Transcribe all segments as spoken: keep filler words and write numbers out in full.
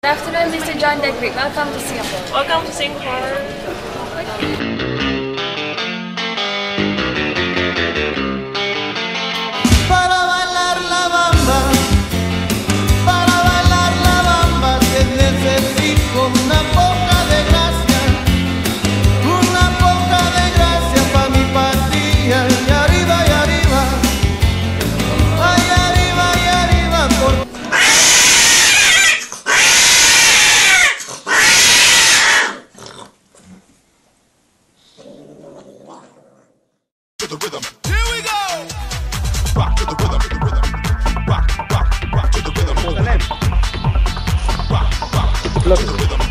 Good afternoon, Mister John Degrick. Welcome to Singapore. Welcome to Singapore. Para bailar la bamba, para bailar la bamba, que necesito una poca de gracia, una poca de gracia pa' mi patria. Y arriba, y arriba, ay, arriba, y arriba, por... To the rhythm. Here we go. Rock to the rhythm. To the rhythm. Rock, rock, rock to the rhythm. Rock, rock to the rhythm.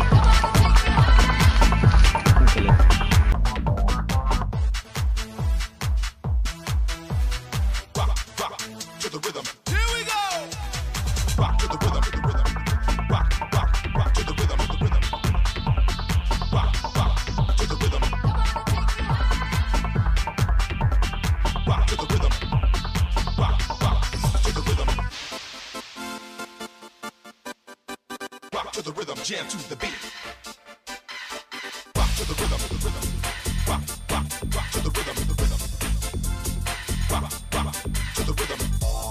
Rock, rock to the rhythm. Here we go. Rock to the rhythm. To the rhythm. Rock, rock, rock to the rhythm. To the rhythm. Rock, rock to the rhythm. Rock to the rhythm. Rock, rock to the rhythm. Rock to the rhythm. Jam to the beat. Rock to the rhythm. To the rhythm. Rock, rock, rock to the rhythm. To the rhythm. Rock, rock to the rhythm.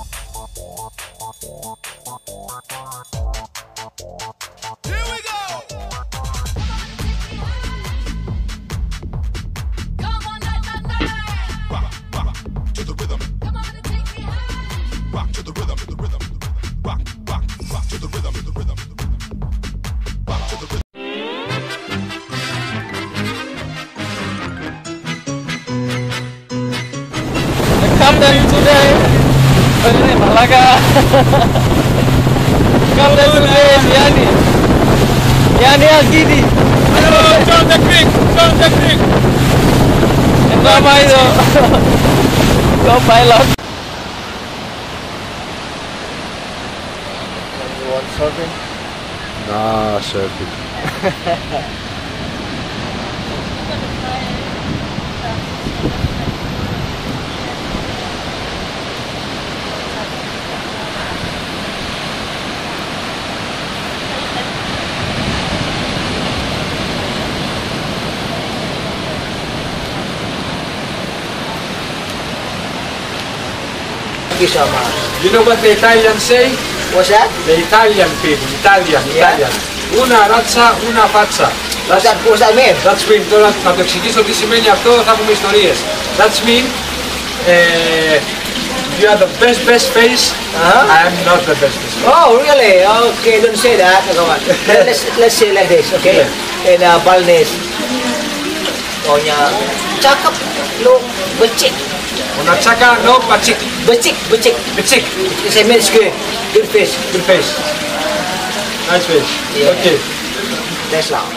Here we go. Rock, rock to the rhythm. Rock to the rhythm, to the rhythm, rock, rock, rock to the rhythm, to the rhythm, rock to the rhythm. Kapten today, ini Malaga. Kapten today, Yani, Yani Algidi. Hello, John Degrick, John Degrick. Nama itu, co-pilot. You want surfing? Nah, surfing. Thank you so much. You know what the Italians say? What's that? The Italian people, Italian, Yeah. Italian. Una ράτσα, una φάτσα. What's that, what's that mean? That's mean, τώρα να το εξηγήσω τι σημαίνει αυτό, θα πούμε ιστορίες. That's mean, uh, you are the best best face, Uh-huh. I am not the best best face. Oh, really? Okay, don't say that. Come on. Let- let's, let's say like this, okay? In uh, Balinese. Pokoknya, cakep, lu becik. Una τσάκα, no, paτσik, Becik, becik. piτσik, It's a means good. Good face. good face. Nice face. Yeah. Okay. That's loud.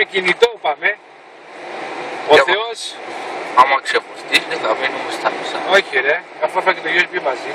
με κινητό πάμε. Ο Για Θεός... Άμα ξεχωριστείς θα μείνουμε στα μισά. Όχι ρε, αφού έφαγε το γιου ες μπι μαζί.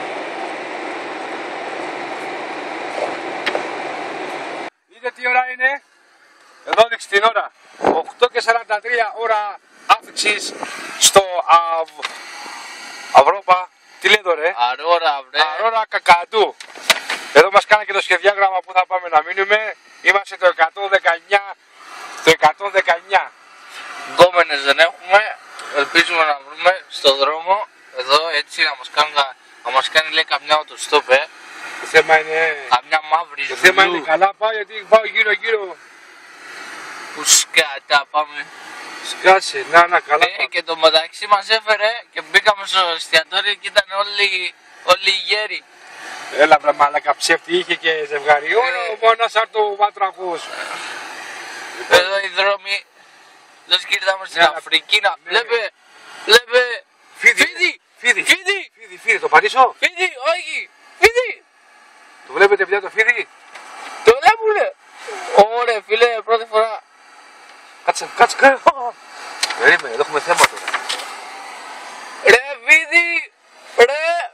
Δείτε τι ώρα είναι. Εδώ δείξει την ώρα. οκτώ και σαράντα τρία ώρα άφηξης στο Αυ... Αυρόπα. Τι λέει εδώ ρε. Αρόρα βρε. Αρόρα Κακαντού. Εδώ μας κάνει και το σχεδιάγραμμα που θα πάμε να μείνουμε. Είμαστε το εκατόν δεκαεννιά. Το εκατόν δεκαεννιά. Γκόμενες δεν έχουμε. Ελπίζουμε να βρούμε στον δρόμο. Εδώ έτσι να μας κάνει, να μας κάνει λέει καμιά οτοστόπ ε. Το θέμα είναι... Καμιά μαύρη Το ζουλού. θέμα είναι καλά πάω γιατί πάω γύρω γύρω. Που σκάτα πάμε. Σκάσε, να να καλά Ε, πάω. και το μεταξύ μας έφερε και μπήκαμε στο εστιατόριο και ήταν όλοι, όλοι οι γέροι. Έλα βρε μαλάκα ψεύτη, είχε και ζευγάρι. Ωραία, Ε. ο μόνος άρτο βάτραχος. Εδώ οι δρόμοι. Λες και ήρθαμε στην Ναι, Αφρική να ναι. βλέπε. Βλέπε. Φίδι. Φίδι. Φίδι. Φίδι. Φίδι, φίδι, το παρήσω. Φίδι. Όχι. Φίδι. Το βλέπετε πια το φίδι. Το βλέπουνε. Ωραία φίλε, πρώτη φορά. Κάτσε, κάτσε, κάτσε. Περίμενε, εδώ έχουμε θέμα τώρα. Ρε φίδι. Ρε.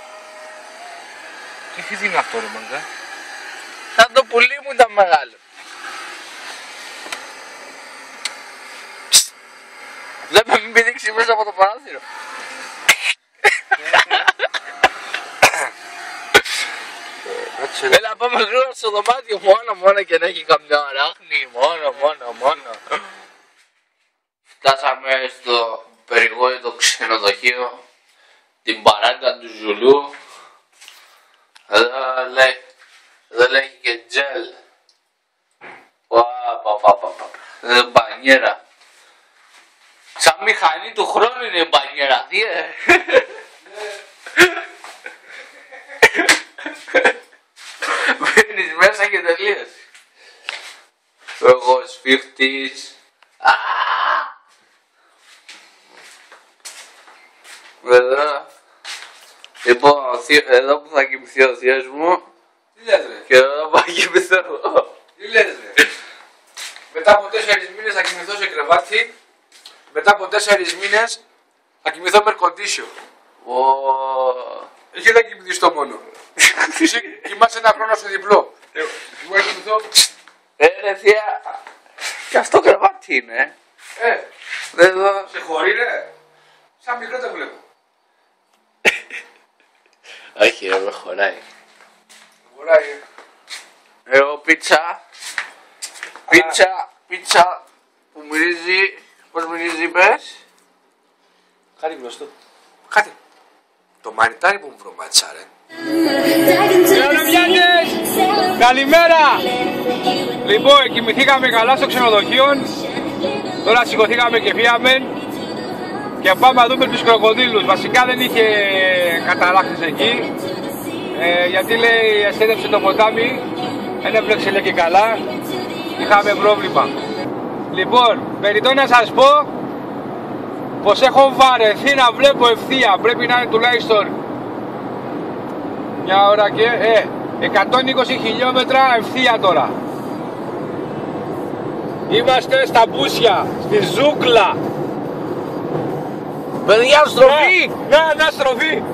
Τι φίδι είναι αυτό ρε μαγκά. Σαν το πουλί μου ήταν μεγάλο. Βλέπε μην πηδήξει μέσα από το παράθυρο. Κάτσε. Έλα πάμε γρήγορα στο δωμάτιο μόνο μόνο και να έχει καμιά αράχνη. Μόνο μόνο μόνο. Φτάσαμε στο περιγόητο ξενοδοχείο. Την παράγκα του Ζουλού. Εδώ λέει, εδώ λέει και τζέλ. Πα, πα, πα, πα, πα. Εδώ μπανιέρα. Σαν μηχανή του χρόνου είναι η μπανιέρα, τι ε. Μπαίνεις μέσα και τελείως. Εγώ σφίχτης. Εδώ. Λοιπόν, εδώ που θα κοιμηθεί ο θείος μου. Τι λες ρε. Και εδώ που θα κοιμηθώ εγώ. Τι λες ρε. Μετά από τέσσερις μήνες θα κοιμηθώ σε κρεβάτι. Μετά από τέσσερις μήνες θα κοιμηθώ με air condition. Ω, Έχει δεν κοιμηθεί στο μόνο. Εσύ κοιμάσαι ένα χρόνο στο διπλό. Εγώ να κοιμηθώ. Ε, ρε θεία. Και αυτό κρεβάτι είναι. Ε, Εδώ. σε χωρί ρε. Σαν μικρό το βλέπω. Όχι ρε, με χωράει. Χωράει. ε. Εγώ πίτσα. Πίτσα, πίτσα που μυρίζει. Πώς μυρίζει είπες. Κάτι γνωστό. Κάτι. Το μανιτάρι που μου βρωμάτισα ρε. Καλημέρα! Λοιπόν, κοιμηθήκαμε καλά στο ξενοδοχείο. Τώρα σηκωθήκαμε και φύγαμε. Και πάμε να δούμε τους κροκοδίλους. Βασικά δεν είχε καταράχτες εκεί. Ε, γιατί λέει εστέτεψε το ποτάμι. Δεν έπλεξε λέει και καλά. Είχαμε πρόβλημα. Λοιπόν, περιττώ να σας πω πως έχω βαρεθεί να βλέπω ευθεία. Πρέπει να είναι τουλάχιστον μια ώρα και ε, εκατόν είκοσι χιλιόμετρα ευθεία τώρα. Είμαστε στα Μπούσια, στη ζούγκλα. Παιδιά, στροφή! Ναι, ναι, στροφή.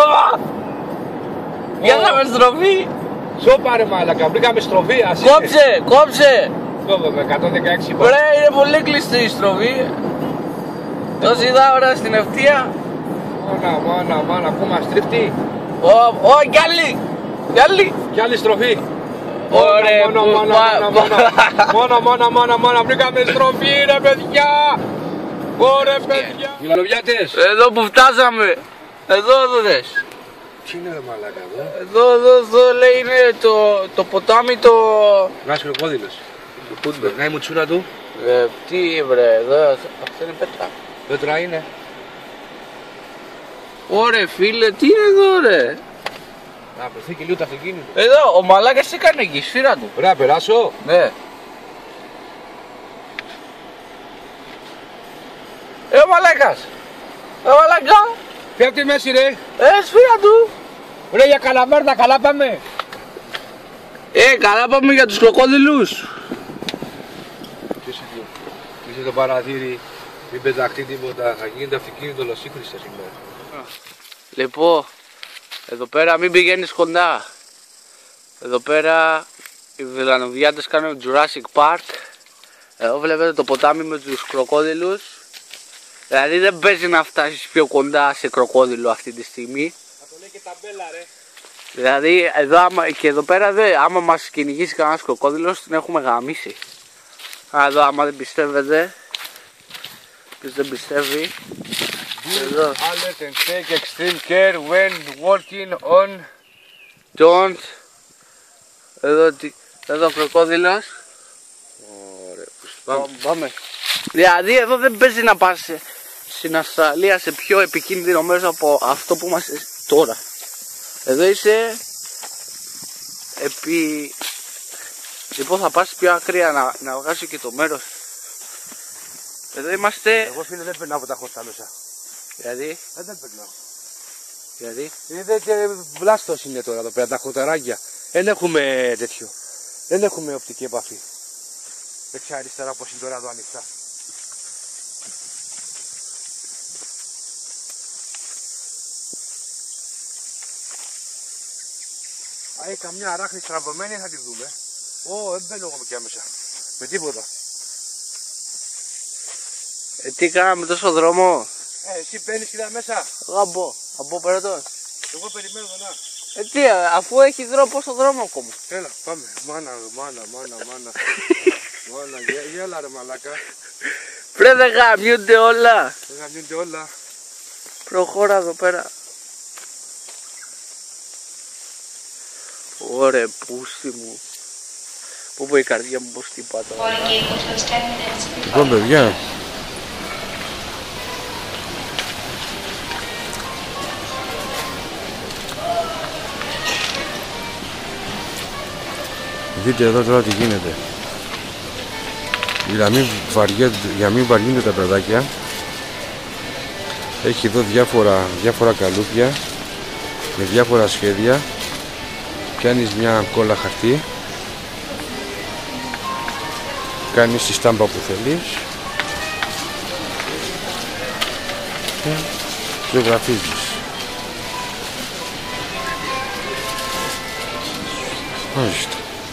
Για να με στροφή! Σώπα ρε μάλακα, βρήκαμε στροφή. Ας είναι. Κόψε, κόψε! Κόβαμε, εκατόν δεκαέξι. Βρε, είναι πολύ κλειστή η στροφή. Τόση είδα ώρα στην ευθεία. Μάνα, μάνα, μάνα, ακόμα στριφτή. Ω, ω, κι άλλη! Κι άλλη! Κι άλλη στροφή. Ωραία, Μόνα, που- μόνα, μα- μόνα, μόνα, μόνα, μόνα, μόνα, μόνα, βρήκαμε στροφή ρε παιδιά. Ωραία παιδιά. Γυλαλοβιάτες. Εδώ που φτάσαμε. Εδώ, εδώ δες. Τι είναι ρε μαλάκα εδώ. Εδώ, εδώ, εδώ λέει είναι το, το ποτάμι το... Βγάζει κροκόδιλος. Περνάει η μουτσούρα του. Ε, τι βρε, εδώ, αυτό είναι πέτρα. Πέτρα είναι. Ωρε φίλε, τι είναι εδώ ρε. Να βρεθεί και λίγο το αυτοκίνητο. Εδώ, ο μαλάκας τι έκανε εκεί, σφύρα του. Ωραία, περάσω. Ναι. Ε, ο μαλάκας. Ε, ο μαλάκα. Φύγε από τη μέση ρε. Ε, σφύρα του. Ρε για καλαμάρτα, καλά πάμε. Ε, καλά πάμε για τους κροκόδιλους. Ποιος είναι? κλείσει το παραθύρι, μην πεταχτεί τίποτα. Θα γίνεται αυτοκίνητο ολοσύγκριση σήμερα. Λοιπόν, εδώ πέρα μην πηγαίνεις κοντά. Εδώ πέρα οι βιλανοβιάτες κάνουν Jurassic Park. Εδώ βλέπετε το ποτάμι με τους κροκόδιλους. Δηλαδή δεν παίζει να φτάσεις πιο κοντά σε κροκόδιλο αυτή τη στιγμή. Θα το λέει και ταμπέλα ρε. Δηλαδή εδώ άμα, και εδώ πέρα δε, άμα μας κυνηγήσει κανένας κροκόδιλος την έχουμε γαμίσει. Α, εδώ άμα δεν πιστεύετε, ποιος δεν πιστεύει. Εδώ. Alert and take extreme care when walking on. Don't. Εδώ, εδώ ο κροκόδιλος. Ωραία. Πάμε. Πάμε. Δηλαδή εδώ δεν παίζει να πας στην Αυστραλία σε πιο επικίνδυνο μέρος από αυτό που είμαστε τώρα. Εδώ είσαι επί... Λοιπόν θα πας πιο ακραία να, να βγάζει και το μέρος. Εδώ είμαστε... Εγώ φίλε δεν περνάω από τα χόρτα μέσα. Γιατί? Ε, δεν περνάω. Γιατί? Είδατε βλάστος είναι τώρα εδώ πέρα τα χορταράκια. Δεν έχουμε τέτοιο. Δεν έχουμε οπτική επαφή. Δεξιά αριστερά όπως είναι τώρα εδώ ανοιχτά. Α, καμιά αράχνη στραβωμένη θα τη δούμε. Ω, δεν μπαίνω εγώ πια μέσα. Με τίποτα. Ε, τι κάναμε τόσο δρόμο? Ε, εσύ μπαίνεις κοίτα μέσα. Εγώ αμπώ, αμπώ πέρα τώρα. Εγώ περιμένω να. Ε, τι, αφού έχει δρόμο, πόσο δρόμο ακόμα. Έλα, πάμε. Μάνα, μάνα, μάνα, μάνα. Μάνα, γε, γέλα ρε μαλάκα. Πρέπει να γαμιούνται όλα. Δεν γαμιούνται όλα. Προχώρα εδώ πέρα. Ωραία, πούστη μου. Πού πω η καρδιά μου πως χτυπά τώρα. Λοιπόν παιδιά, δείτε εδώ τώρα τι γίνεται. Για να μην βαριούνται, για να μην βαριούνται τα παιδάκια, έχει εδώ διάφορα, διάφορα καλούπια με διάφορα σχέδια. Πιάνεις μια κόλλα χαρτί, κάνεις τη στάμπα που θέλεις και ζωγραφίζεις. Μάλιστα.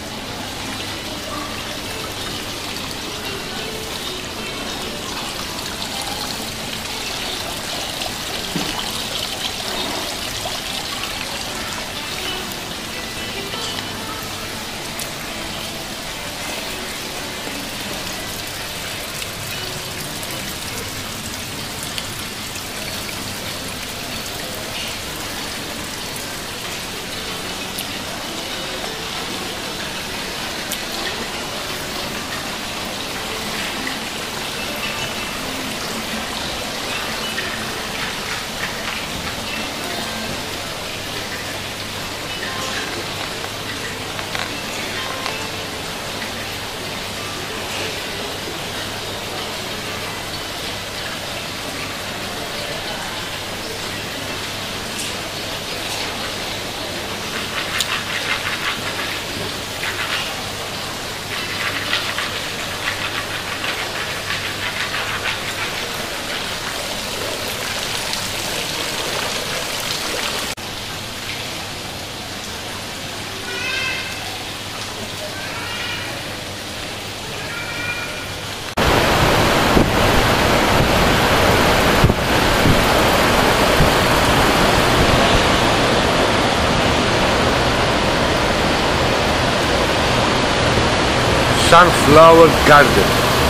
Sunflower Garden.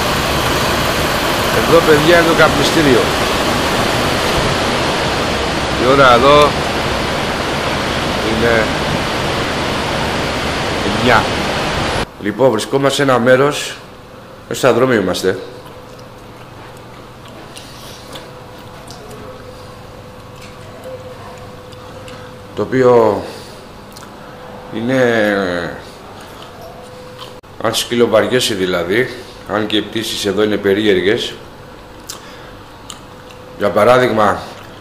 Εδώ παιδιά είναι το καπνιστήριο. Η ώρα εδώ είναι εννιά. Λοιπόν, βρισκόμαστε σε ένα μέρος, μέσα στα δρόμια είμαστε, το οποίο είναι, αν σκυλοβαριέσαι δηλαδή, αν και οι πτήσεις εδώ είναι περίεργες. Για παράδειγμα,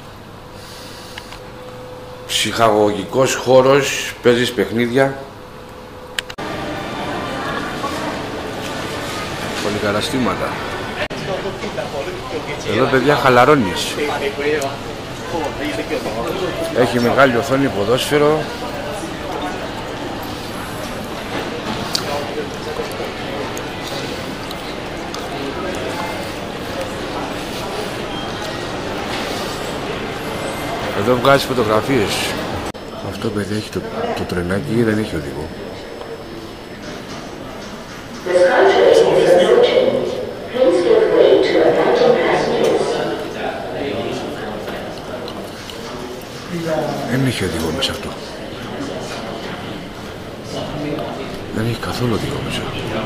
ψυχαγωγικός χώρος, παίζεις παιχνίδια, πολυκαταστήματα. Εδώ παιδιά χαλαρώνεις. Έχει μεγάλη οθόνη ποδόσφαιρο. Εδώ βγάζει φωτογραφίες. Αυτό παιδί έχει το, το τρενάκι, δεν έχει οδηγό. Δεν έχει οδηγό μέσα αυτό. Δεν έχει καθόλου οδηγό μέσα.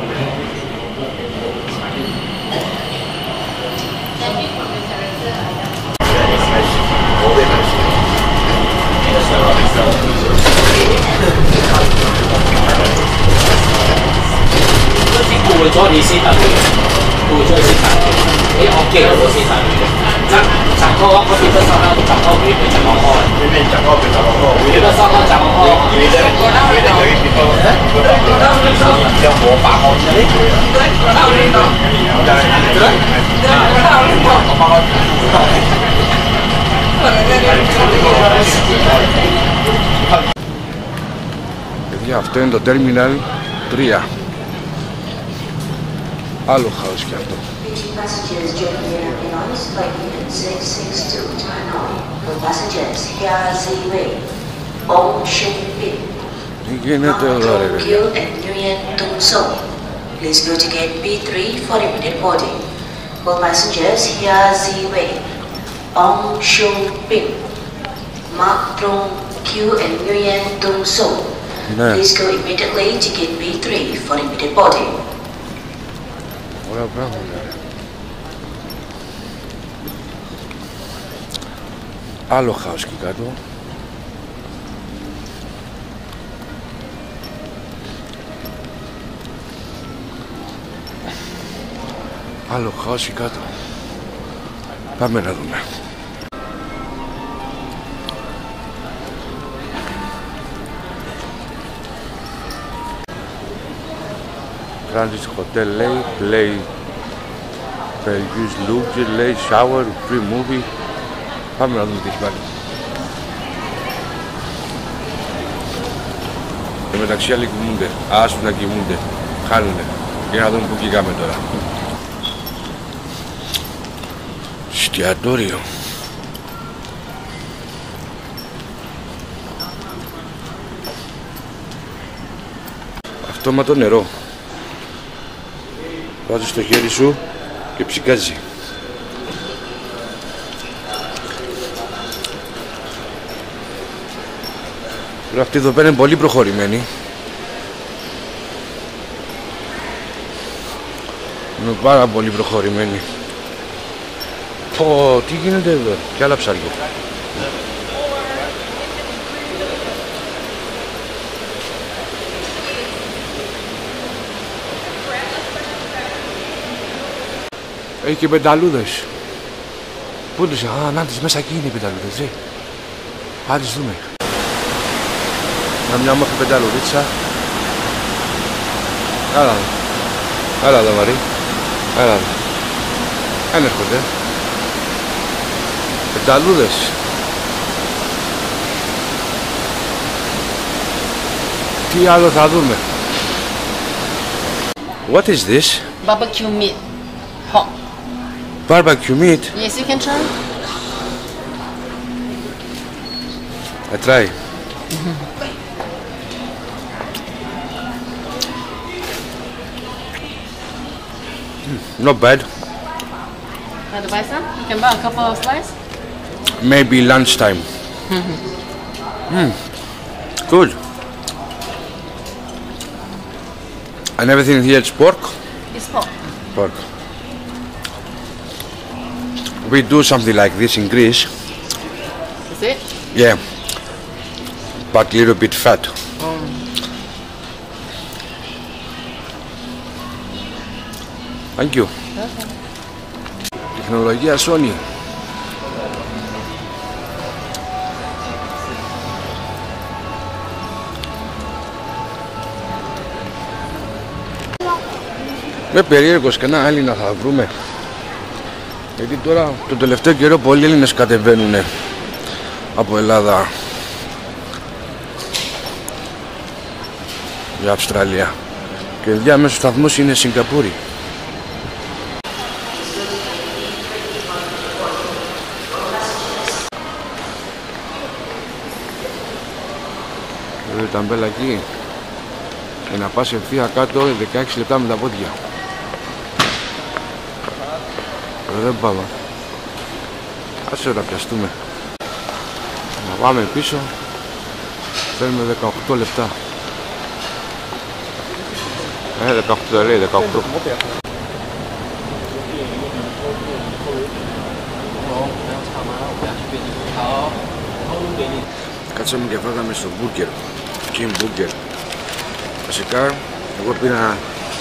Παιδιά, αυτό είναι το Terminal τρία. Άλλο χάος και αυτό. Τι γίνεται εδώ ρε παιδιά. Please go to gate B three for immediate boarding. All passengers here Z-Way. Ong Shung Bin. Mark Trung Q and Nguyen Tung So. Please go immediately to gate B three for immediate boarding. Ωραία πράγματα. Άλλο χάος και κάτω. Άλλο χάος και κάτω. Πάμε να δούμε. Transit Hotel λέει, play per use luxury, λέει, shower, free movie. Πάμε να δούμε τι έχει πάλι. Και μεταξύ άλλοι κοιμούνται, άσουν να κοιμούνται, χάνουνε. Για να δούμε που κυγάμε τώρα. Εστιατόριο. Αυτόματο νερό. Βάζεις το χέρι σου και ψικάζει. Τώρα αυτή εδώ πέρα είναι πολύ προχωρημένη. Είναι πάρα πολύ προχωρημένη. Πω, τι γίνεται εδώ, και άλλα ψάρια. Έχει και πενταλούδες. Πού τους, α, να τις μέσα εκεί είναι οι πενταλούδες, ε. Α, τις δούμε. Να μια όμορφη πενταλούδίτσα. Έλα εδώ. Έλα εδώ Μαρή. Έλα εδώ. Δεν έρχονται. Πενταλούδες. Τι άλλο θα δούμε. What is this? Barbecue meat. Hot. Barbecue meat? Yes, you can try. I try. Mm, not bad. Want to buy some? You can buy a couple of slices. Maybe lunchtime. Mm. Good. And everything here is pork? It's pork. Pork. We do something like this in Greece. Is it? Yeah. But a little bit fat. Um. Thank you. Okay. Τεχνολογία Sony. Με περίεργος κανένα Έλληνα θα βρούμε. Γιατί τώρα τον τελευταίο καιρό πολλοί Έλληνες κατεβαίνουν από Ελλάδα για Αυστραλία και διάμεσο σταθμός είναι Σιγκαπούρη. Εδώ η ταμπέλα εκεί και να πας ευθεία κάτω δεκαέξι λεπτά με τα πόδια. Δεν πάμε. Άσε να πιαστούμε. Να πάμε πίσω. Θέλουμε δεκαοκτώ λεπτά. Ε, δεκαοκτώ δεν λέει, δεκαοκτώ. Κάτσαμε και φάγαμε στο μπουργκερ. King Burger. Βασικά, εγώ πήρα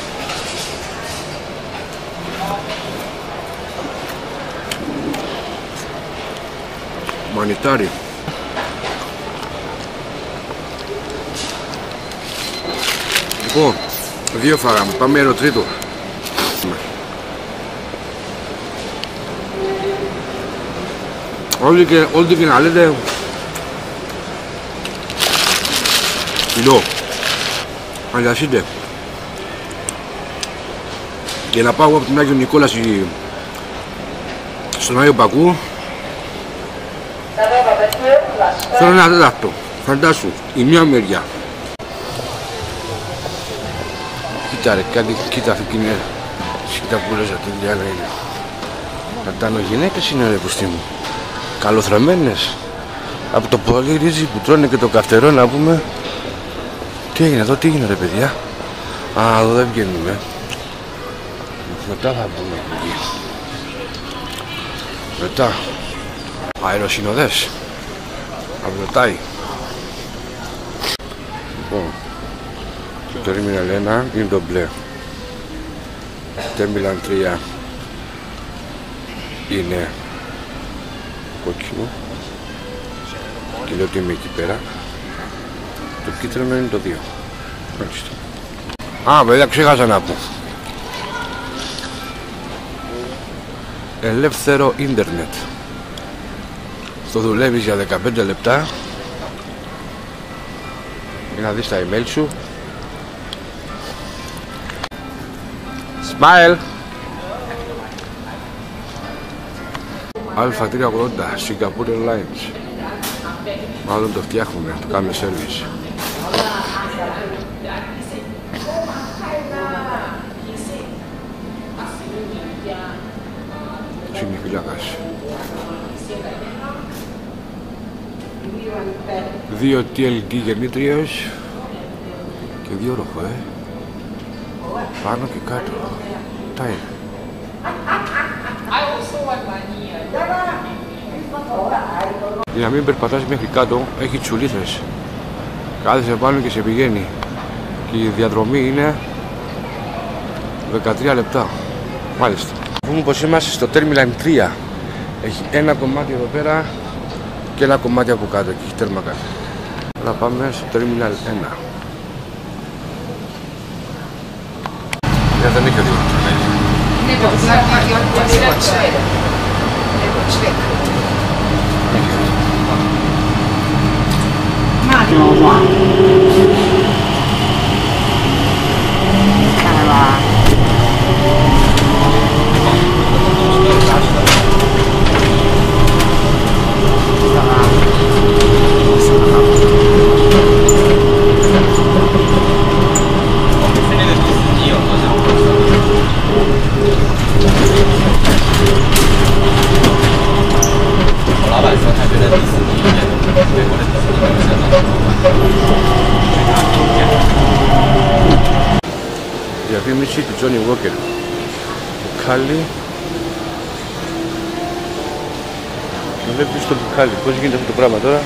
μανιτάρι. Λοιπόν, δύο φάγαμε, πάμε αεροτρίτο. Όλοι και, όλοι και να λέτε κιλό, αλλιασίτε. Και να πάω από την Άγιο Νικόλα στον Άγιο Πακού. Θέλω ένα τέταρτο, φαντάσου, η μία μεριά. Κοίτα ρε, κάτι, κοίτα αυτή είναι, κοίτα που λες αυτή τη διάλα είναι. Κατανογυναίκες είναι ρε πουστή μου, καλοθραμμένες. Από το πολύ ρύζι που τρώνε και το καυτερό να πούμε. Τι έγινε εδώ, τι έγινε ρε παιδιά. Α, εδώ δεν βγαίνουμε. Μετά θα πούμε εκεί. Μετά. Αεροσυνοδές. Αυλωτάει. Λοιπόν. Το Terminal ένα είναι το μπλε. Terminal τρία είναι κόκκινο. Και λέω ότι είμαι εκεί πέρα. Το κίτρινο είναι το δύο. Μάλιστα. Α, παιδιά, ξέχασα να πω. Ελεύθερο ίντερνετ. Το δουλεύεις για δεκαπέντε λεπτά για να δεις τα email σου. Smile. Αλφα τριακόσια ογδόντα Singapore Airlines. Μάλλον το φτιάχνουμε, το κάνουμε service. Συνειφυλάκας. Δύο τι ελ ντι γεννήτριος και δύο ροχό, ε. Πάνω και κάτω. Τα είναι. Για να μην περπατάς μέχρι κάτω, έχει τσουλήθρες. Κάθεσαι πάνω και σε πηγαίνει. Και η διαδρομή είναι δεκατρία λεπτά. Μάλιστα. Πούμε πως είμαστε στο Terminal τρία. Έχει ένα κομμάτι εδώ πέρα και ένα κομμάτι από κάτω και έχει τέρμα κάτω. Τώρα πάμε στο Terminal ένα. Για δεν έχει οδηγό. Διαφήμιση του Τζόνι Walker. Μπουκάλι. Βλέπεις το μπουκάλι. Πώς γίνεται αυτό το πράγμα τώρα.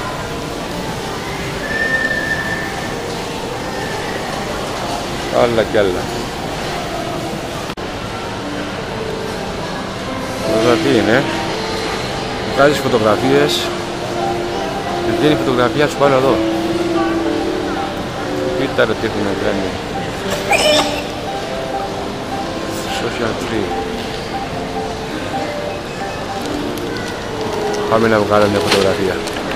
Άλλα κι άλλα. Εδώ τι είναι. Βγάζεις φωτογραφίες. Και δίνει φωτογραφία σου πάνω εδώ. Κοίτα ρε τι έχουν κάνει. Social tree. Πάμε να βγάλω μια φωτογραφία.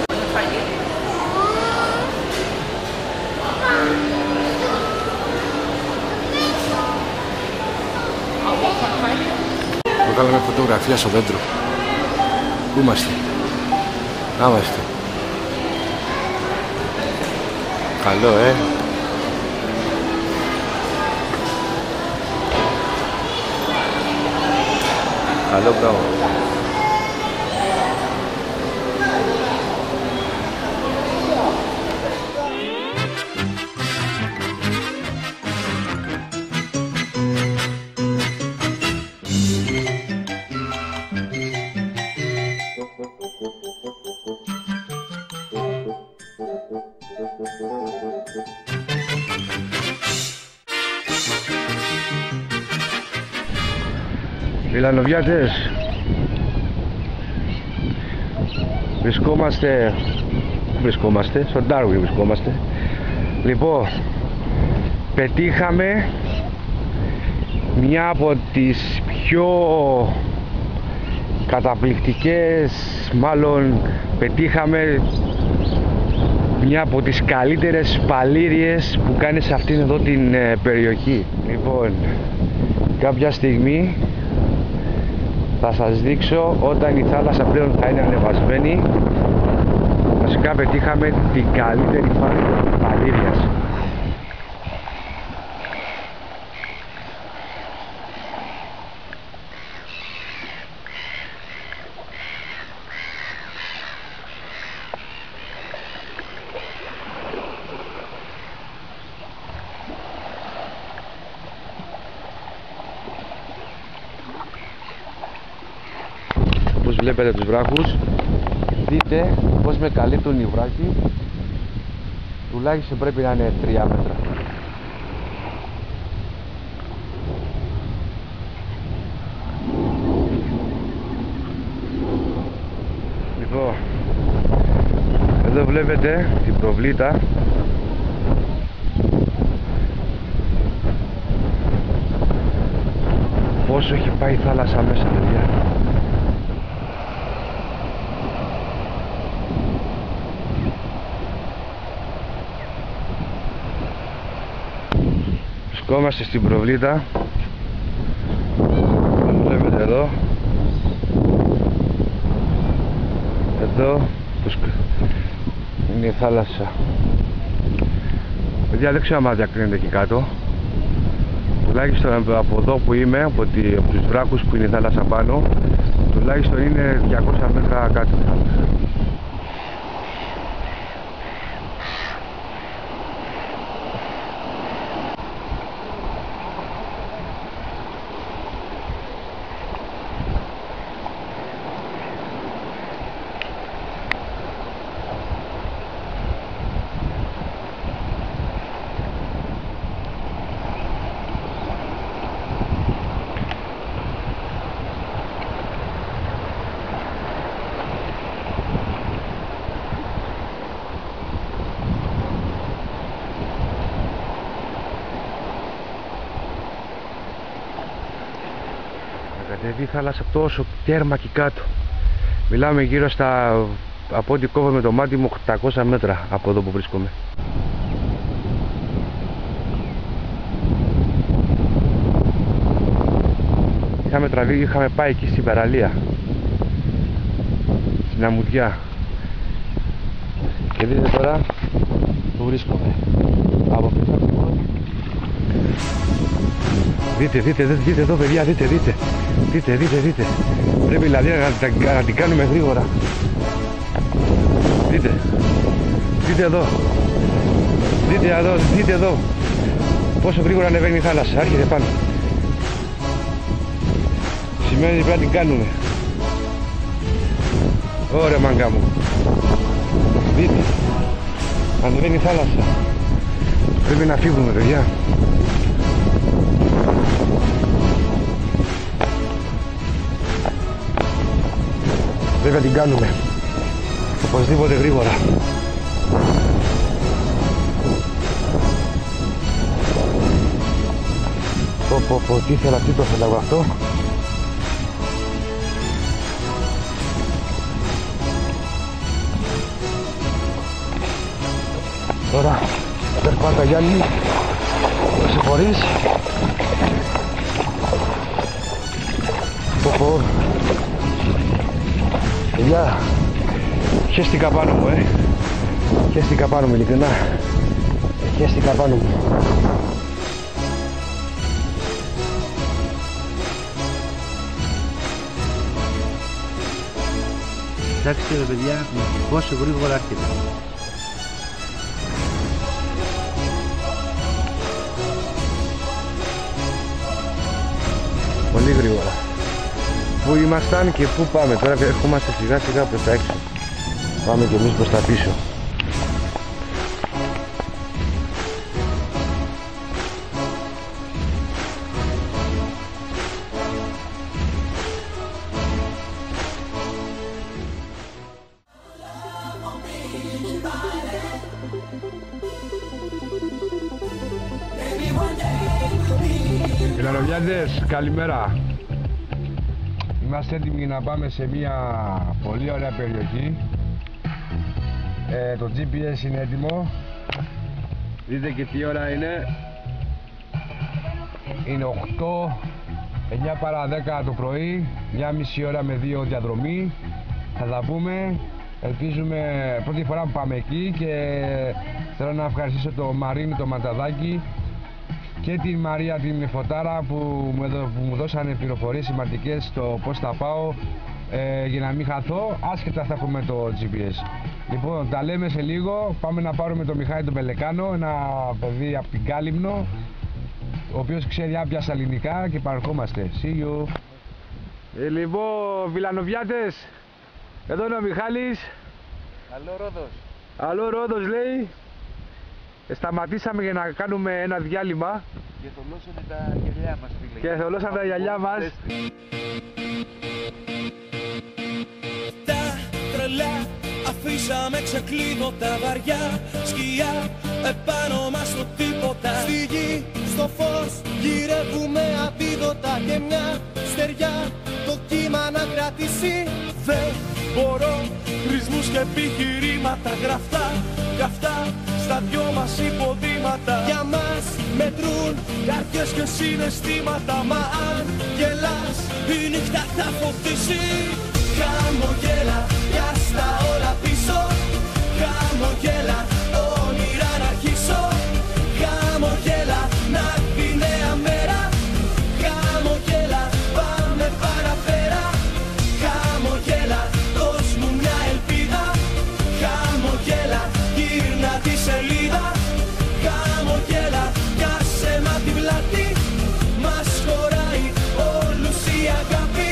Βγάλαμε φωτογραφία στο δέντρο. Πού είμαστε? Να είμαστε. Καλό, ε. Καλό πράγμα. Μιλανοβιάτες, βρισκόμαστε, βρισκόμαστε, στο Ντάρουιν βρισκόμαστε. Λοιπόν, πετύχαμε μια από τις πιο καταπληκτικές, μάλλον πετύχαμε μια από τις καλύτερες παλήριες που κάνει σε αυτήν εδώ την ε, περιοχή. Λοιπόν, κάποια στιγμή θα σας δείξω όταν η θάλασσα πλέον θα είναι ανεβασμένη. Βασικά πετύχαμε την καλύτερη φάση της παλήριας. Όπως βλέπετε τους βράχους, δείτε πως με καλύπτουν οι βράχοι. Τουλάχιστον πρέπει να είναι τρία μέτρα. Λοιπόν, εδώ βλέπετε την προβλήτα. Πόσο έχει πάει η θάλασσα μέσα, παιδιά. Βρισκόμαστε στην προβλήτα. Βλέπετε εδώ. Εδώ είναι η θάλασσα. Παιδιά, δεν ξέρω αν διακρίνεται εκεί κάτω. Τουλάχιστον από εδώ που είμαι, από, τη, από τους βράχους που είναι η θάλασσα πάνω, τουλάχιστον είναι διακόσια μέτρα κάτω. Κατεβεί η θάλασσα τόσο τέρμα εκεί κάτω. Μιλάμε γύρω στα, από ό,τι κόβω με το μάτι μου, οκτακόσια μέτρα από εδώ που βρίσκομαι. Είχαμε τραβεί, είχαμε πάει εκεί στην παραλία, στην αμμουδιά. Και δείτε τώρα που βρίσκομαι. Από πίσω από την πόλη. Δείτε, δείτε, δείτε εδώ παιδιά, δείτε, δείτε. Δείτε, δείτε, δείτε. Πρέπει δηλαδή να, να την κάνουμε γρήγορα. Δείτε. Δείτε εδώ. Δείτε εδώ, δείτε εδώ. Πόσο γρήγορα ανεβαίνει η θάλασσα. Άρχεται πάνω. Σημαίνει πρέπει να την κάνουμε. Ωραία μαγκά μου. Δείτε. Ανεβαίνει η θάλασσα. Πρέπει να φύγουμε παιδιά. Πρέπει να την κάνουμε. Οπωσδήποτε γρήγορα. Πω πω πω, τι ήθελα, τι το ήθελα εγώ αυτό. Τώρα περπάτα Γιάννη, με συγχωρείς. Πω πω. Παιδιά, χέστηκα πάνω μου, ε. Χέστηκα πάνω μου, ειλικρινά. Χέστηκα πάνω μου. Κοιτάξτε ρε παιδιά, πόσο γρήγορα έρχεται. Πολύ γρήγορα. Πού ήμασταν και πού πάμε, τώρα ερχόμαστε σιγά σιγά προς τα έξω. Πάμε και εμείς προς τα πίσω. Φιλανοβιάτες, καλημέρα. Είμαστε έτοιμοι να πάμε σε μια πολύ ωραία περιοχή. ε, Το τζι πι ες είναι έτοιμο. Δείτε και τι ώρα είναι. Είναι οκτώ, εννιά παρά δέκα το πρωί. Μια μισή ώρα με δύο διαδρομή. Θα τα πούμε. Ελπίζουμε, πρώτη φορά που πάμε εκεί. Και θέλω να ευχαριστήσω το Μαρίνι το Ματαδάκι και την Μαρία την Φωτάρα που μου, που μου δώσανε πληροφορίες σημαντικές στο πώς θα πάω, ε, για να μην χαθώ, άσχετα θα έχουμε το τζι πι ες. Λοιπόν, τα λέμε σε λίγο. Πάμε να πάρουμε το Μιχάλη τον Πελεκάνο, ένα παιδί από την Κάλυμνο, ο οποίος ξέρει άπια σαλινικά, και παρερχόμαστε. See you. Ε, λοιπόν, Βιλανοβιάτες, εδώ είναι ο Μιχάλης. Καλό Ρόδος. Καλό Ρόδος λέει. Σταματήσαμε για να κάνουμε ένα διάλειμμα. Και θολώσανε τα γυαλιά μας, φίλε. Και θολώσανε τα γυαλιά μας. Τα τρελά αφήσαμε ξεκλείδωτα βαριά σκιά επάνω μας το τίποτα. Στη γη, στο φως γυρεύουμε αντίδοτα και μια στεριά το κύμα να κρατήσει. Δεν μπορώ χρησμούς και επιχειρήματα γραφτά καυτά στα δυο μας υποδήματα. Για μας μετρούν καρδιές και συναισθήματα. Μα αν γελάς η νύχτα θα φωτίσει. Χαμογέλα, πιάστα όλα πίσω. Χαμογέλα, όνειρα να αρχίσω. Χαμογέλα, να έρθει νέα μέρα. Χαμογέλα, πάμε παραπέρα. Χαμογέλα, δώσ' μου μια ελπίδα. Χαμογέλα, γύρνα τη σελίδα. Χαμογέλα, κάσε μα την πλάτη. Μας χωράει όλους η αγάπη.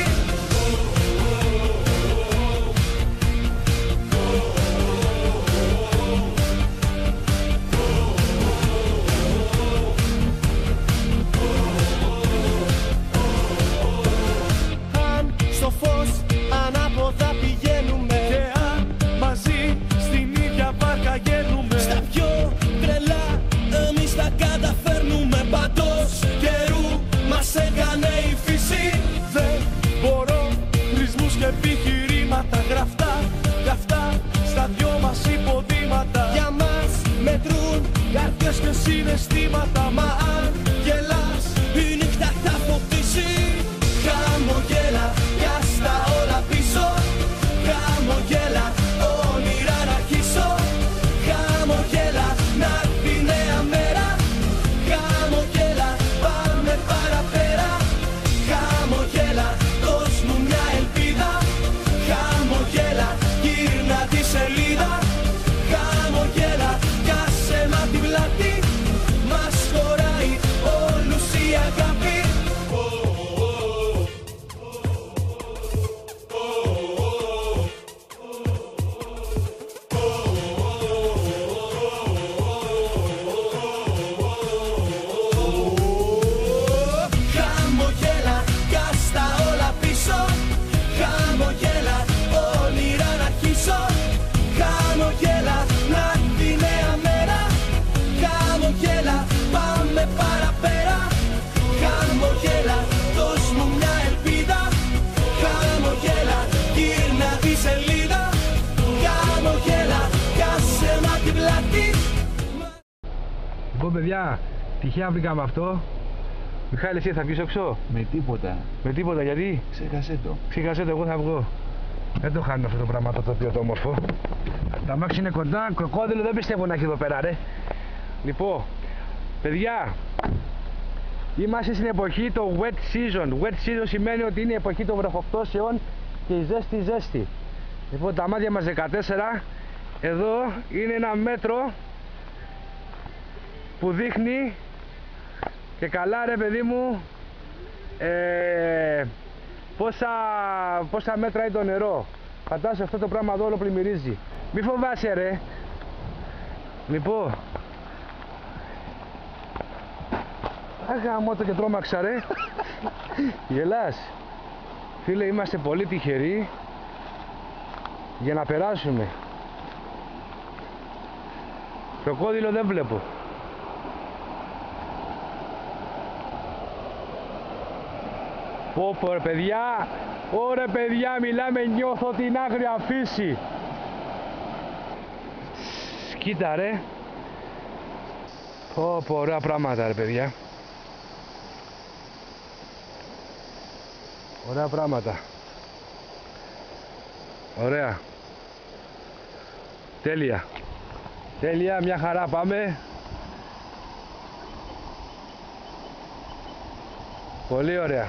Αν στο φως ανάποδα πηγαίνουμε και αν μαζί στην ίδια βάρκα γέρνουμε, στα πιο τρελά εμείς τα καταφέρνουμε. Παντός καιρού μας έκανε η φύση. Δεν μπορώ χρησμούς και επιχειρήματα γραφτά καυτά στα δυο μας υποδήματα. Για μας μετρούν καρδιές και συναισθήματα. Μα αν γελάς η νύχτα θα φωτίσει. Χαμογέλα, πιάστα όλα πίσω. Χαμογέλα, όνειρα να αρχίσω. Χαμογέλα, να έρθει νέα μέρα. Χαμογέλα, πάμε παραπέρα. Χαμογέλα, δώσ' μου μια ελπίδα. Χαμογέλα, γύρνα τη σελίδα. Χαμογέλα, κάσε μα την πλάτη. Μας χωράει Λοιπόν, παιδιά, τυχαία βρήκαμε αυτό. Μιχάλη, εσύ θα βγεις έξω? Με τίποτα. Με τίποτα, γιατί? Ξέχασέ το. Ξέχασέ το, εγώ θα βγω. Δεν το χάνω αυτό το πράγμα το τοπίο το όμορφο. Τα αμάξι είναι κοντά, κροκόδιλο δεν πιστεύω να έχει εδώ πέρα, ρε. Λοιπόν, παιδιά, είμαστε στην εποχή το wet season. Wet season σημαίνει ότι είναι η εποχή των βροχοπτώσεων και η ζέστη ζέστη. Λοιπόν, τα μάτια μας δεκατέσσερα. Εδώ είναι ένα μέτρο που δείχνει και καλά, ρε παιδί μου, ε, πόσα, πόσα μέτρα είναι το νερό. Φαντάσου αυτό το πράγμα εδώ όλο πλημμυρίζει. Μη φοβάσαι, ρε. Λοιπόν, αγαμώτο και τρόμαξα, ρε. Γελάς. Φίλε, είμαστε πολύ τυχεροί για να περάσουμε. Κροκόδιλο δεν βλέπω. Πω πω, ρε παιδιά, ωρε παιδιά, μιλάμε, νιώθω την άγρια φύση. Κοίτα, ρε. Πω πω, ωραία πράγματα, ρε παιδιά. Ωραία πράγματα. Ωραία. Τέλεια. Τέλεια, μια χαρά πάμε. Πολύ ωραία.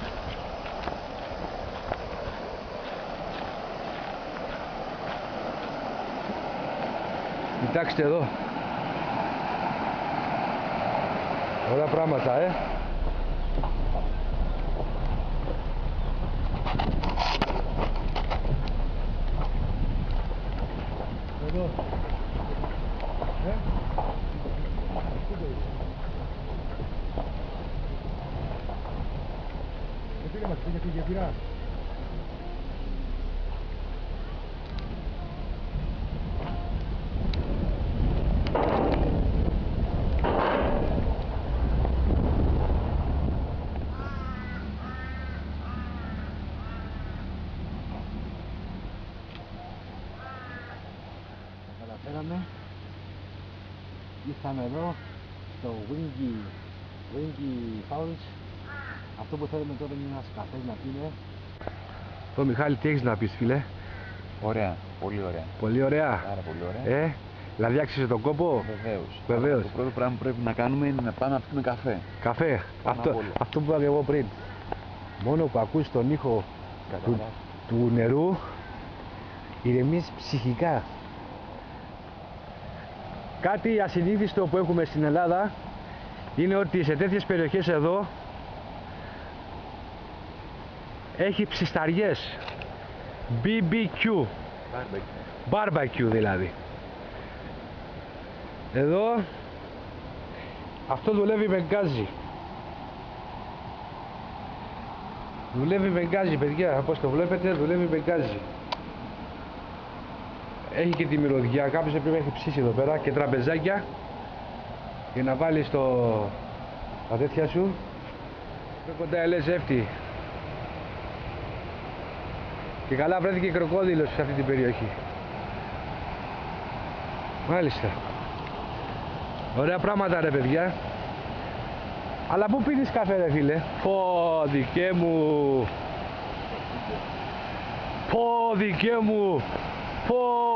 Κοιτάξτε εδώ. Ωραία πράγματα, ε. Εδώ. Ε. Δεν μας πήγε και πειρά. Καταφέραμε. Ήρθαμε εδώ στο Wingy, Wingy Falls. Αυτό που θέλουμε τώρα είναι ένας καφές να πίνουμε. Το Μιχάλη, τι έχεις να πεις, φίλε? Ωραία, πολύ ωραία. Πολύ ωραία. Πάρα πολύ ωραία. Ε, δηλαδή άξιζε τον κόπο. Βεβαίως. Βεβαίως. Το πρώτο πράγμα που πρέπει να κάνουμε είναι να πάμε να πιούμε καφέ. Καφέ. Αυτό, αυτό που είπα και εγώ πριν. Μόνο που ακούς τον ήχο του, του νερού, ηρεμείς ψυχικά. Κάτι ασυνήθιστο που έχουμε στην Ελλάδα είναι ότι σε τέτοιες περιοχές εδώ έχει ψισταριές. μπι μπι κιου. Barbecue. Barbecue δηλαδή. Εδώ αυτό δουλεύει με γκάζι. Δουλεύει με γκάζι, παιδιά, όπως το βλέπετε, δουλεύει με γκάζι. Έχει και τη μυρωδιά, κάποιος πρέπει να έχει ψήσει εδώ πέρα και τραπεζάκια για να βάλεις το... τα τέτοια σου. Πιο κοντά ελεζεύτη. Και καλά βρέθηκε κροκόδιλος σε αυτή την περιοχή. Μάλιστα. Ωραία πράγματα, ρε παιδιά. Αλλά πού πίνεις καφέ, ρε φίλε? Πω δικέ μου. Πω δικέ μου. Πω.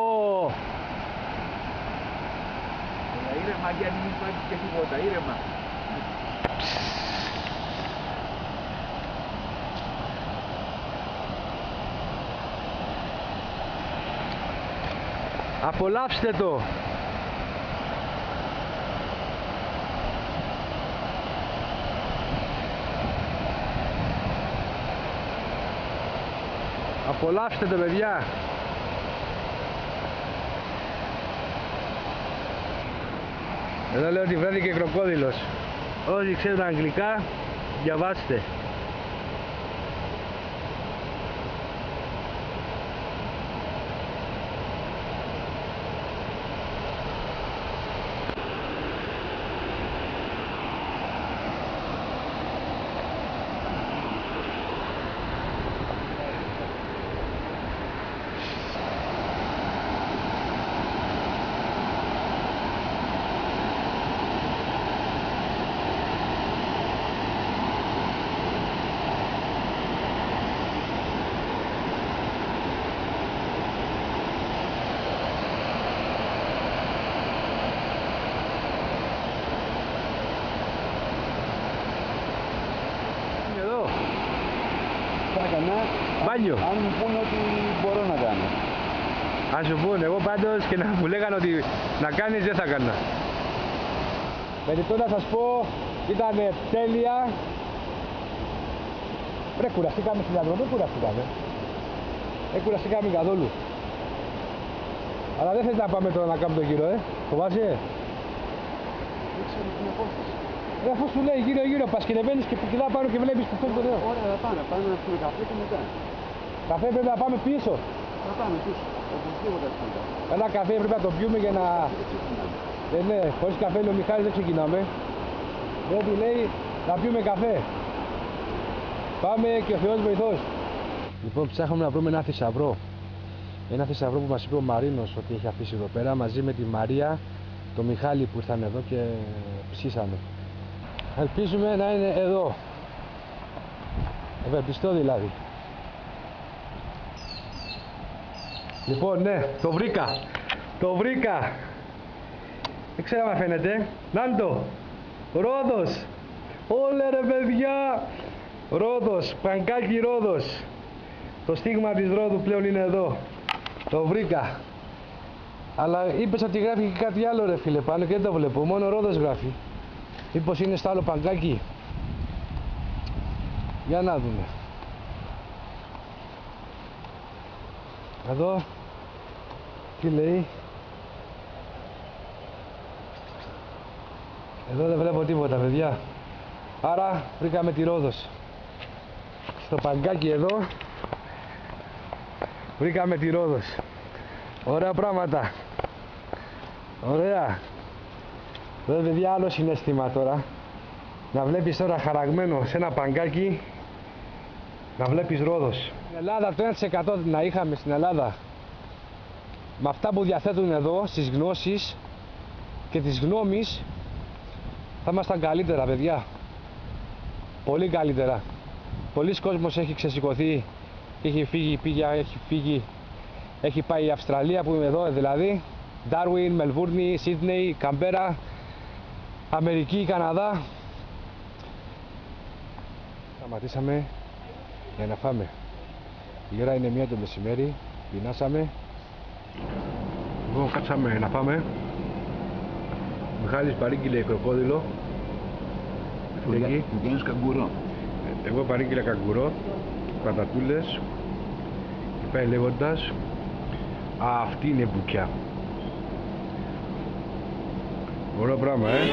Ήρεμα, Γιάννη, μην το έχεις και τίποτα, ήρεμα. Απολαύστε το. Απολαύστε το, παιδιά. Εδώ λέω ότι βρέθηκε κροκόδιλος. Όσοι ξέρουν αγγλικά, διαβάστε. έκανα. Μπάνιο. Αν μου πούνε ότι μπορώ να κάνω. Αν σου πούνε, εγώ πάντως και να μου λέγανε ότι να κάνεις δεν θα έκανα. Περιττώ να σας πω, ήταν τέλεια. Ρε κουραστήκαμε στην διαδρομή, δεν κουραστήκαμε. Δεν κουραστήκαμε καθόλου. Αλλά δεν θες να πάμε τώρα να κάνουμε το γύρο, ε. Φοβάσαι. Δεν ξέρω την απόσταση. Ε, αφού σου λέει γύρω γύρω, πας και νεβαίνεις και πηδά πάνω και βλέπεις που φεύγει το νέο. Ωραία, θα πάμε, πάμε να πούμε καφέ και μετά. Καφέ πρέπει να πάμε πίσω. Θα πάμε πίσω, οπωσδήποτε θα πάμε. Ένα καφέ πρέπει να το πιούμε για να... Ε, ναι, χωρίς καφέ λέει ο Μιχάλης δεν ξεκινάμε. Πρέπει λέει να πιούμε καφέ. Πάμε και ο Θεός βοηθός. Λοιπόν, ψάχνουμε να βρούμε ένα θησαυρό. Ένα θησαυρό που μας είπε ο Μαρίνος ότι έχει αφήσει εδώ πέρα μαζί με τη Μαρία, το Μιχάλη που ήρθαν εδώ και ψήσανε. Ελπίζουμε να είναι εδώ. Ευελπιστώ δηλαδή. Λοιπόν, ναι, το βρήκα. Το βρήκα. Δεν ξέρω αν φαίνεται. Νάντο. Ρόδος. Όλε ρε παιδιά. Ρόδος. Πανκάκι Ρόδος. Το στίγμα της Ρόδου πλέον είναι εδώ. Το βρήκα. Αλλά είπες ότι γράφει και κάτι άλλο ρε φίλε πάνω και δεν το βλέπω. Μόνο Ρόδος γράφει. Μήπως είναι στο άλλο πανκάκι. Για να δούμε. Εδώ. Τι λέει. Εδώ δεν βλέπω τίποτα παιδιά. Άρα βρήκαμε τη Ρόδος. Στο παγκάκι εδώ βρήκαμε τη Ρόδος. Ωραία πράγματα. Ωραία. Εδώ παιδιά άλλο συναίσθημα τώρα. Να βλέπεις τώρα χαραγμένο σε ένα παγκάκι, να βλέπεις Ρόδος. Στην Ελλάδα το ένα τοις εκατό να είχαμε στην Ελλάδα με αυτά που διαθέτουν εδώ στις γνώσεις και τις γνώμης θα ήμασταν καλύτερα παιδιά. Πολύ καλύτερα. Πολλοί κόσμος έχει ξεσηκωθεί, έχει φύγει, πήγε, έχει φύγει, έχει πάει η Αυστραλία που είμαι εδώ δηλαδή, Ντάρουιν, Μελβούρνη, Σίδνεϊ, Καμπέρα, Αμερική, Καναδά. Σταματήσαμε για να φάμε. Η ώρα είναι μία το μεσημέρι, πεινάσαμε. Λοιπόν, κάτσαμε να φάμε. Μιχάλης παρήγγειλε κροκόδιλο. Μου κάνεις καγκουρό. Εγώ παρήγγειλα καγκουρό, πατατούλες και πάει λέγοντας. Α, αυτή είναι μπουκιά. Ωραίο πράγμα, ε.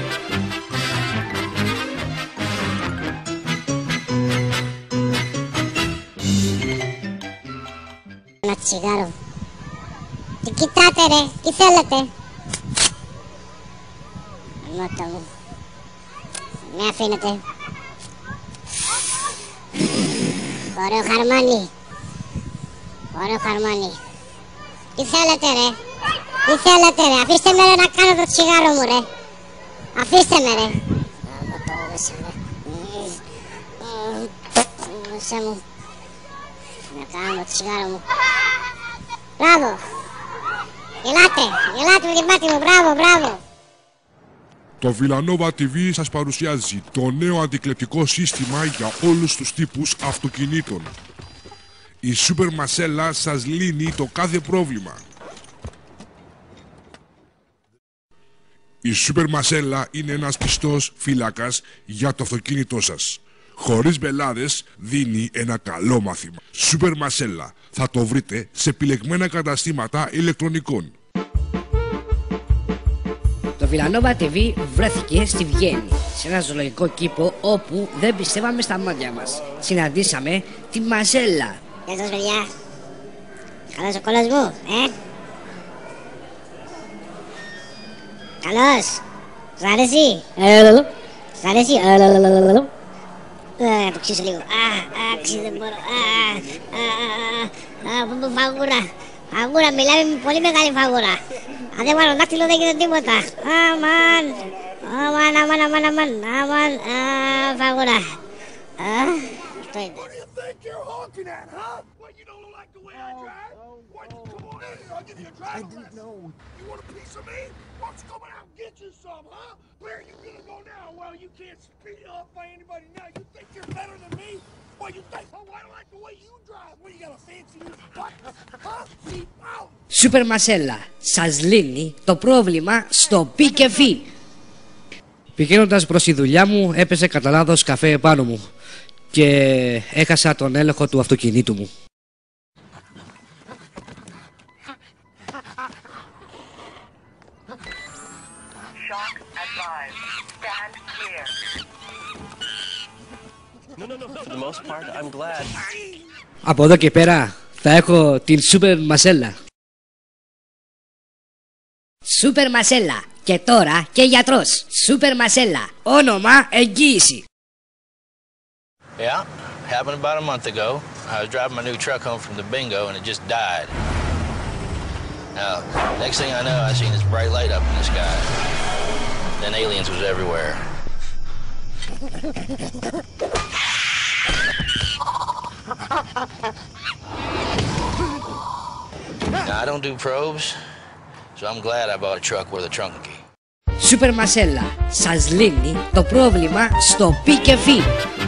Ένα τσιγάρο. Τι κοιτάτε ρε, τι θέλετε. Νότα μου. Με αφήνετε. Ωραίο χαρμάνι. Ωραίο χαρμάνι. Τι θέλετε ρε. Τι θέλετε ρε. Αφήστε με ρε να κάνω το τσιγάρο μου ρε. Αφήστε με ρε. Μέσα μου. Να κάνω το τσιγάρο μου. Μπράβο. Γελάτε. Γελάτε με την πάτη μου. Μπράβο, μπράβο. Το Villanova τι βι σας παρουσιάζει το νέο αντικλεπτικό σύστημα για όλους τους τύπους αυτοκινήτων. Η Super Masella σας λύνει το κάθε πρόβλημα. Η Super Masella είναι ένας πιστός φύλακας για το αυτοκίνητό σας. Χωρίς μπελάδες δίνει ένα καλό μάθημα. Super Masella θα το βρείτε σε επιλεγμένα καταστήματα ηλεκτρονικών. Το Villanova τι βι βρέθηκε στη Βιέννη, σε ένα ζωολογικό κήπο όπου δεν πιστεύαμε στα μάτια μας. Συναντήσαμε τη Μαζέλα. Γεια σας παιδιά. Καλώς ο κόλλος μου, ε. Καλώς. Σ' αρέσει. Σ' αρέσει. Ε, το ξύσω λίγο. Α, α, ξύσω δεν μπορώ. Α, α, α, φαγούρα. Φαγούρα, μιλάμε με πολύ μεγάλη φαγούρα. Αν δεν βάλω δάχτυλο δεν γίνεται τίποτα. Αμάν. Αμάν, αμάν, αμάν, αμάν. Αμάν, φαγούρα. Αυτό είναι. I didn't know. You want a piece of me? Why don't you come out and get you some, huh? Where are you gonna go now? Well, you can't speed up by anybody now. You think you're better than me? What you think? Oh, I don't like the way you drive. What, you got a fancy new button? Huh? Seat out. Super Masella. Σας λύνει το πρόβλημα στο πι και φι. Πηγαίνοντας προς τη δουλειά μου έπεσε κατά λάθος καφέ επάνω μου και έχασα τον έλεγχο του αυτοκινήτου μου. No, no, no. For the most part, I'm glad. Από εδώ και πέρα θα έχω την Super Masella. Super Masella. Και τώρα και γιατρός. Super Masella. Όνομα εγγύηση. Yeah, happened about a month ago. I was driving my new truck home from the bingo and it just died. Now, next thing I know, I seen this bright light up in the sky. Then aliens was everywhere. Now, I don't do probes, so I'm glad I bought a truck with a trunk key. Super Masella. Σας λύνει το πρόβλημα στο πι και φι.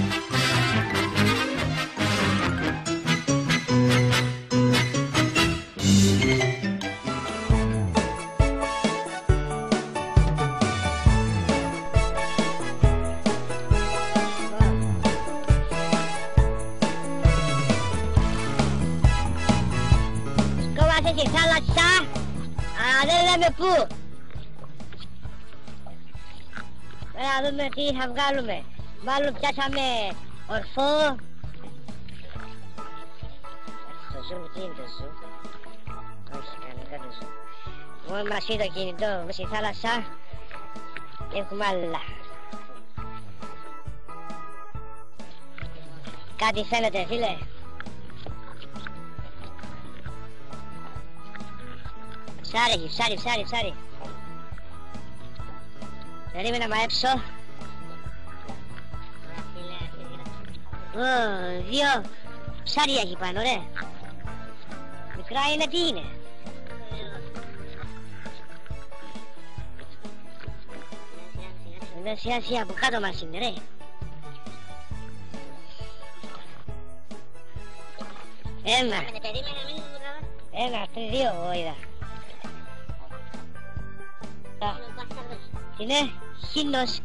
Σκόμαστε στη θάλασσα, αλλά δεν λέμε πού. Να δούμε τι θα βγάλουμε. Μάλλον πιάσαμε ορφό. Το zoom, τι είναι το zoom? Όχι, κανονικά το zoom. Μόνο μας είδε το κινητό μες στη θάλασσα. Έχουμε άλλα. Κάτι φαίνεται, φίλε. Ψάρι έχει, ψάρι, ψάρι, ψάρι. Περίμενα να μαέψω. Ω, δύο ψάρια έχει πάνω, ρε. Μικρά είναι, τι είναι? Είναι σιγά σιγά από κάτω μας είναι, ρε. Ένα. Ένα, τρία, δύο, εγώ είδα. Είναι χίνος.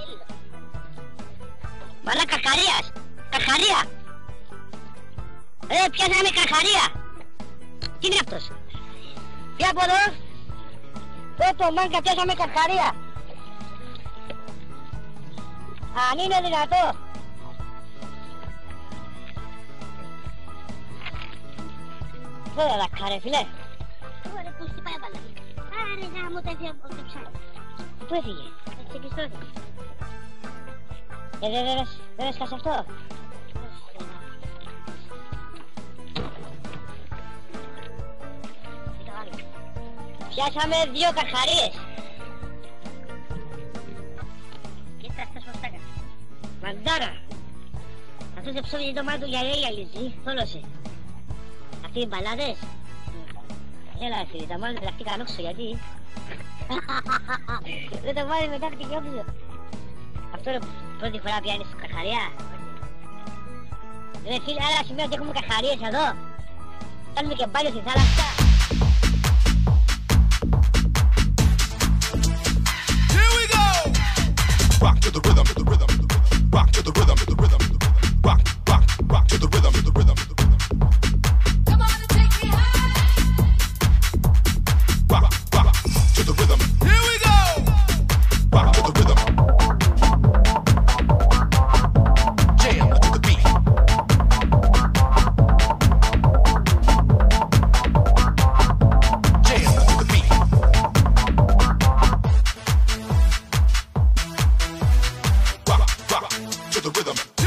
Μαλά, καρχαρίας. Καρχαρία. Ρε, πιάσαμε καρχαρία. Τι είναι αυτός? Ποια από εδώ? Πέτω, μάγκα, πιάσαμε καρχαρία. Αν είναι δυνατό. Πού δεν δακά, ρε φίλε? Ωραία, πού στην πάει απ' άλλα. Άρε, γάμο, τα έφυγε από το ψάρι. Πού έφυγε? Έτσι επιστρώθηκε. Ε, δεν έσκασε αυτό? Πιάσαμε δύο καρχαρίες. Κοίτα, αυτός πώς τα έκανε. Μαντάρα. Αυτός εψόβησε το μάτι του για λέει αλήθεια. Θόλωσε. Αυτοί οι μπαλάδες. Έλα φίλοι, τα μάλλον τραχτήκαν όξω, γιατί? Δεν το βάλει μετά την όξω. Αυτό είναι πρώτη φορά πιάνεις καρχαρία. Ρε φίλε, άλλα σημεία ότι έχουμε καρχαρίες εδώ. Κάνουμε και μπάνιο στη θάλασσα. Rock to the rhythm, to the rhythm, to the rhythm. Rock to the rhythm, to the rhythm, to the rhythm. Rock, rock, rock to the rhythm, to the rhythm, to the rhythm. Come on and take me high. Rock, rock to the rhythm. Here we go. Rock to the rhythm. Jam to the beat. Jam to the beat. Rock, rock to the rhythm.